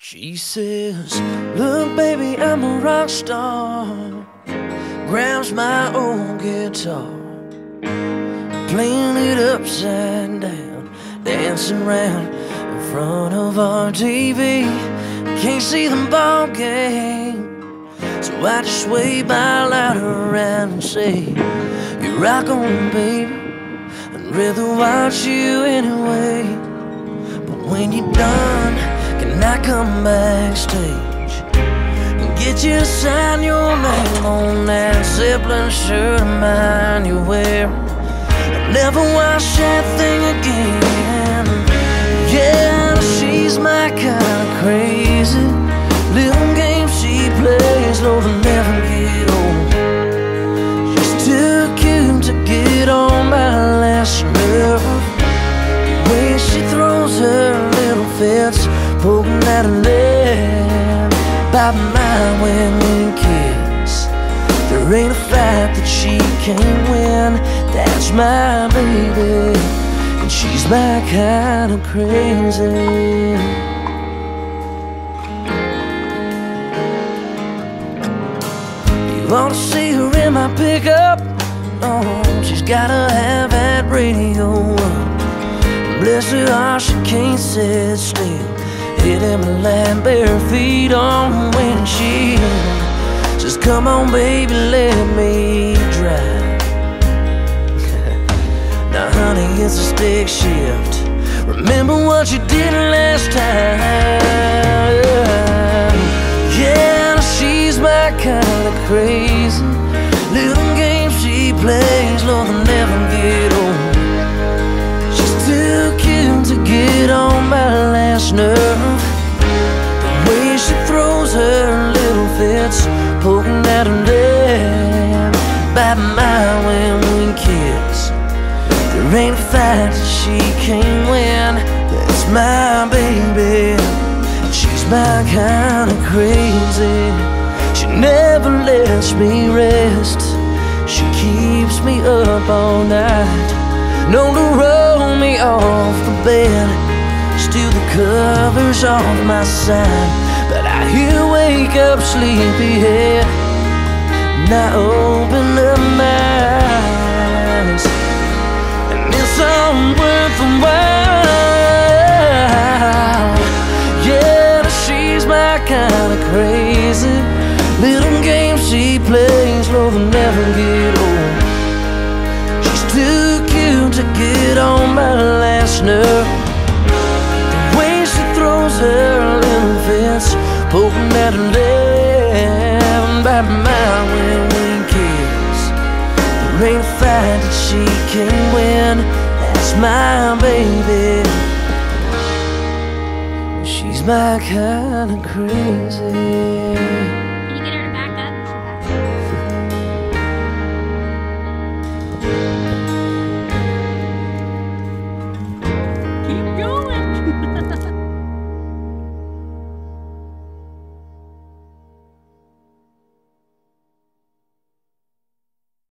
She says, look baby, I'm a rock star. Grabs my old guitar, playing it upside down, dancing round in front of our TV. Can't see the ball game, so I just sway my louder around and say, you rock on baby, I'd rather watch you anyway. But when you're done, can I come backstage and get you to sign your name on that Zeppelin shirt of mine you're wearing? I'll never wash that thing again. Yeah, she's my kind of crazy. Little games she plays, Lord, they'll never get old. She's too cute to get on my last nerve. The way she throws her little fits, poking at a leg, by mine when we kiss. There ain't a fight that she can't win. That's my baby, and she's my kind of crazy. You ought to see her in my pickup. Oh, she's gotta have that radio up. Bless her heart, she can't sit still, hitting my land, bare feet on the windshield. Says, come on baby, let me drive. Now honey, it's a stick shift. Remember what you did last time. Yeah, she's my kind of crazy. Little games she plays, Lord, they'll never get old. She's too cute to get on my last nerve. The way she throws her little fits, poking at her leg, by mine when we kiss. There ain't a fight that she can't win. That's my baby, she's my kind of crazy. She never lets me rest, she keeps me up all night, known to roll me off the bed, steal the covers off my side. But I hear wake up sleepyhead, and I open up my eyes, and it's all worth a while. Yeah, she's my kind of crazy. Little games she plays, Lord, they'll never get old. She's too cute to get on my last nerve. The way she throws her little fits, poking at her leg, by mine when we kiss. There ain't a fight that she can't win. That's my baby, she's my kind of crazy.